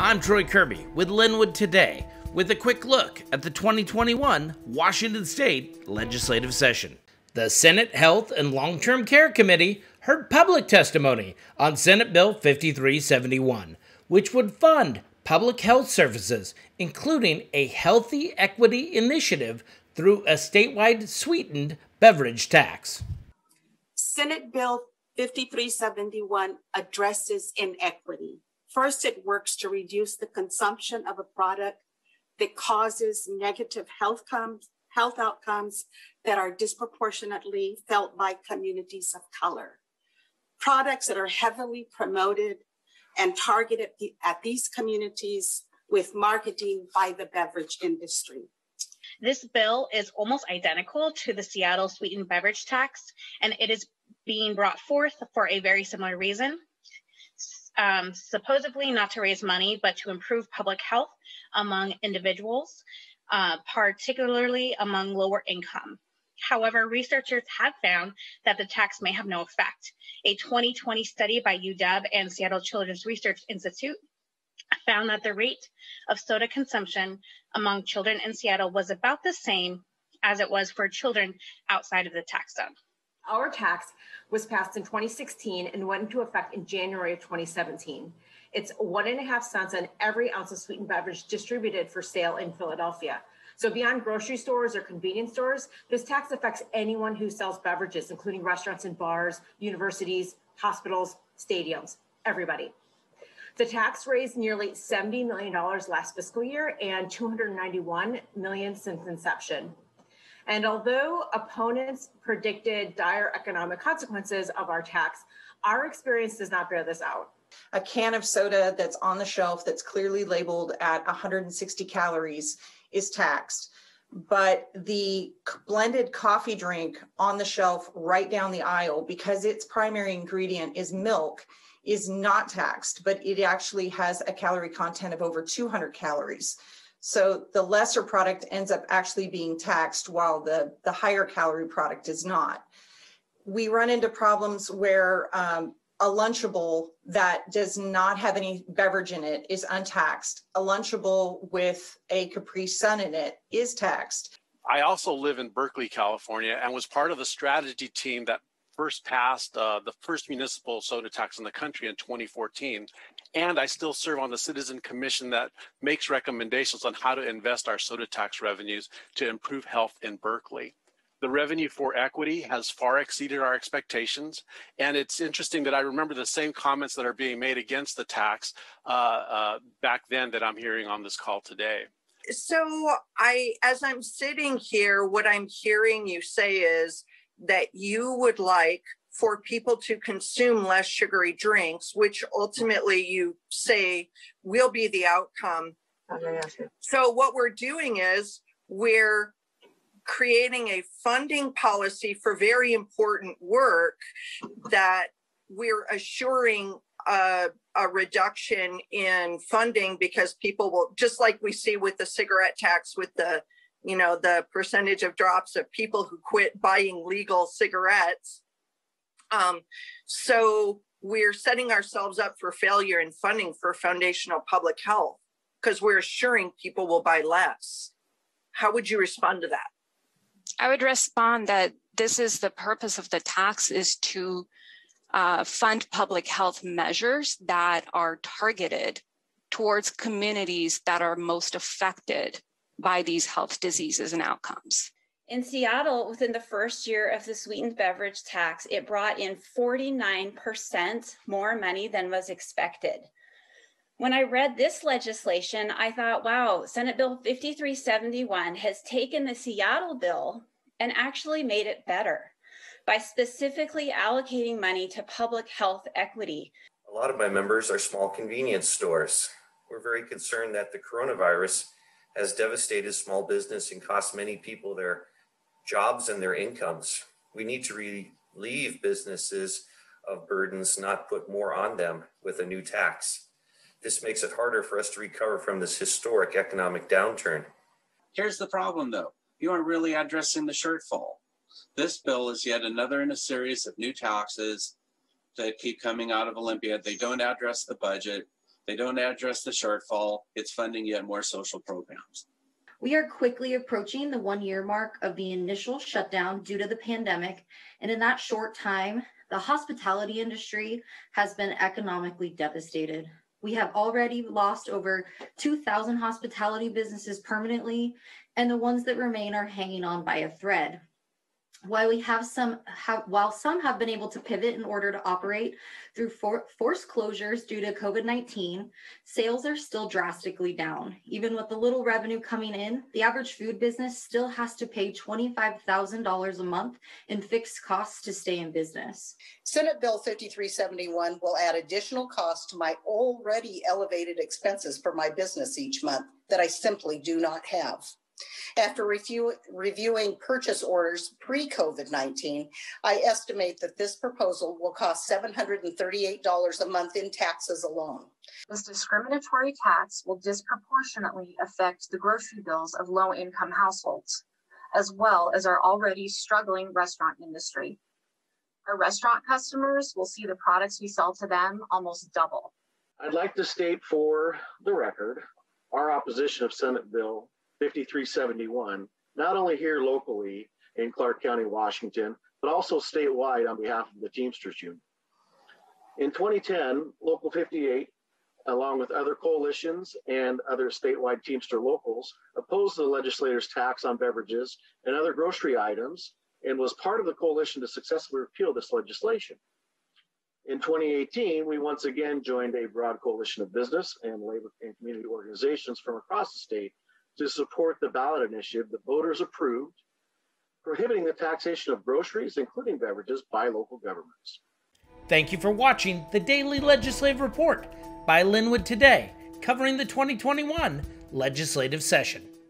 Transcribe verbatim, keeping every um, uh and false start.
I'm Troy Kirby with Lynnwood Today, with a quick look at the twenty twenty-one Washington State Legislative Session. The Senate Health and Long-Term Care Committee heard public testimony on Senate Bill fifty-three seventy-one, which would fund public health services, including a healthy equity initiative through a statewide sweetened beverage tax. Senate Bill fifty-three seventy-one addresses inequity. First, it works to reduce the consumption of a product that causes negative health, comes, health outcomes that are disproportionately felt by communities of color. Products that are heavily promoted and targeted at these communities with marketing by the beverage industry. This bill is almost identical to the Seattle sweetened beverage tax, and it is being brought forth for a very similar reason. Um, supposedly not to raise money, but to improve public health among individuals, uh, particularly among lower income. However, researchers have found that the tax may have no effect. A twenty twenty study by U W and Seattle Children's Research Institute found that the rate of soda consumption among children in Seattle was about the same as it was for children outside of the tax zone. Our tax was passed in twenty sixteen and went into effect in January of twenty seventeen. It's one and a half cents on every ounce of sweetened beverage distributed for sale in Philadelphia. So beyond grocery stores or convenience stores, this tax affects anyone who sells beverages, including restaurants and bars, universities, hospitals, stadiums, everybody. The tax raised nearly seventy million dollars last fiscal year and two hundred ninety-one million dollars since inception. And although opponents predicted dire economic consequences of our tax, our experience does not bear this out. A can of soda that's on the shelf that's clearly labeled at one hundred sixty calories is taxed. But the blended coffee drink on the shelf right down the aisle, because its primary ingredient is milk, is not taxed, but it actually has a calorie content of over two hundred calories. So the lesser product ends up actually being taxed while the, the higher calorie product is not. We run into problems where um, a Lunchable that does not have any beverage in it is untaxed. A Lunchable with a Capri Sun in it is taxed. I also live in Berkeley, California, and was part of the strategy team that first passed uh, the first municipal soda tax in the country in twenty fourteen. And I still serve on the Citizen Commission that makes recommendations on how to invest our soda tax revenues to improve health in Berkeley. The revenue for equity has far exceeded our expectations. And it's interesting that I remember the same comments that are being made against the tax uh, uh, back then that I'm hearing on this call today. So I, as I'm sitting here, what I'm hearing you say is that you would like for people to consume less sugary drinks, which ultimately you say will be the outcome. Okay. So what we're doing is we're creating a funding policy for very important work that we're assuring a, a reduction in funding because people will, just like we see with the cigarette tax, with the, you know, the percentage of drops of people who quit buying legal cigarettes. Um, so we're setting ourselves up for failure in funding for foundational public health because we're assuring people will buy less. How would you respond to that? I would respond that this is the purpose of the tax is to uh, fund public health measures that are targeted towards communities that are most affected by these health diseases and outcomes. In Seattle, within the first year of the sweetened beverage tax, it brought in forty-nine percent more money than was expected. When I read this legislation, I thought, wow, Senate Bill fifty-three seventy-one has taken the Seattle bill and actually made it better by specifically allocating money to public health equity. A lot of my members are small convenience stores. We're very concerned that the coronavirus has devastated small business and cost many people their jobs and their incomes. We need to relieve businesses of burdens, not put more on them with a new tax. This makes it harder for us to recover from this historic economic downturn. Here's the problem, though. You aren't really addressing the shortfall. This bill is yet another in a series of new taxes that keep coming out of Olympia. They don't address the budget. They don't address the shortfall. It's funding yet more social programs. We are quickly approaching the one-year mark of the initial shutdown due to the pandemic, and in that short time, the hospitality industry has been economically devastated. We have already lost over two thousand hospitality businesses permanently, and the ones that remain are hanging on by a thread. While we have some, have, while some have been able to pivot in order to operate through for, forced closures due to COVID nineteen, sales are still drastically down. Even with the little revenue coming in, the average food business still has to pay twenty-five thousand dollars a month in fixed costs to stay in business. Senate Bill fifty-three seventy-one will add additional costs to my already elevated expenses for my business each month that I simply do not have. After review, reviewing purchase orders pre-COVID nineteen, I estimate that this proposal will cost seven hundred thirty-eight dollars a month in taxes alone. This discriminatory tax will disproportionately affect the grocery bills of low-income households, as well as our already struggling restaurant industry. Our restaurant customers will see the products we sell to them almost double. I'd like to state for the record our opposition of Senate Bill fifty-three seventy-one, not only here locally in Clark County, Washington, but also statewide on behalf of the Teamsters Union. In twenty ten, Local fifty-eight, along with other coalitions and other statewide Teamster locals, opposed the legislator's tax on beverages and other grocery items and was part of the coalition to successfully repeal this legislation. In twenty eighteen, we once again joined a broad coalition of business and labor and community organizations from across the state to support the ballot initiative that voters approved, prohibiting the taxation of groceries, including beverages, by local governments. Thank you for watching the Daily Legislative Report by Lynnwood Today, covering the twenty twenty-one legislative session.